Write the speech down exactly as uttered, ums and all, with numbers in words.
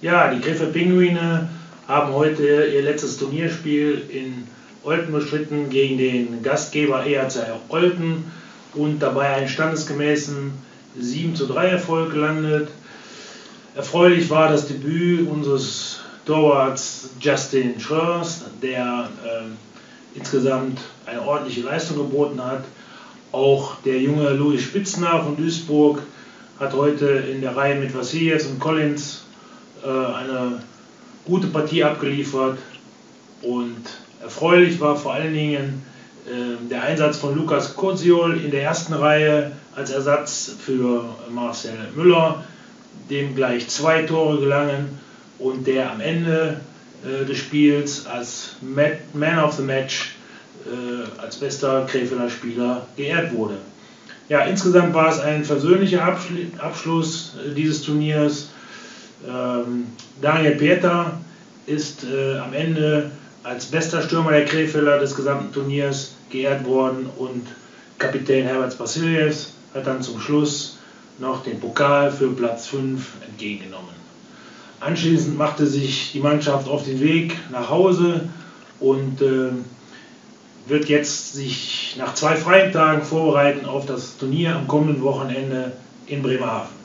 Ja, die Krefeld Pinguine haben heute ihr letztes Turnierspiel in Olten bestritten gegen den Gastgeber E H C Olten und dabei einen standesgemäßen sieben zu drei Erfolg gelandet. Erfreulich war das Debüt unseres Torwarts Justin Schröers, der äh, insgesamt eine ordentliche Leistung geboten hat. Auch der junge Louis Spitzner von Duisburg hat heute in der Reihe mit Vasiljev und Collins äh, eine gute Partie abgeliefert, und erfreulich war vor allen Dingen äh, der Einsatz von Lukas Koziol in der ersten Reihe als Ersatz für Marcel Müller, dem gleich zwei Tore gelangen und der am Ende äh, des Spiels als Man of the Match äh, als bester Krefelder Spieler geehrt wurde. Ja, insgesamt war es ein versöhnlicher Abschl- Abschluss äh, dieses Turniers. Ähm, Daniel Pieter ist äh, am Ende als bester Stürmer der Krefelder des gesamten Turniers geehrt worden, und Kapitän Herbert Vasiljev hat dann zum Schluss noch den Pokal für Platz fünf entgegengenommen. Anschließend machte sich die Mannschaft auf den Weg nach Hause und äh, wird jetzt sich nach zwei freien Tagen vorbereiten auf das Turnier am kommenden Wochenende in Bremerhaven.